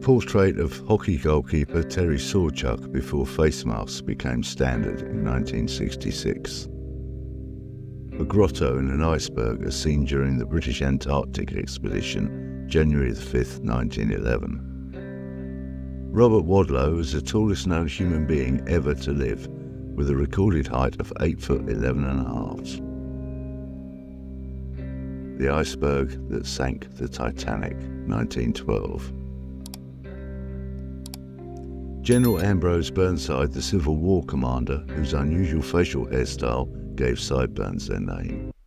portrait of hockey goalkeeper Terry Sawchuk before face masks became standard in 1966. A grotto in an iceberg is seen during the British Antarctic expedition, January 5, 1911. Robert Wadlow is the tallest known human being ever to live, with a recorded height of 8 foot 11 and a half. The iceberg that sank the Titanic, 1912. General Ambrose Burnside, the Civil War commander, whose unusual facial hairstyle gave sideburns their name.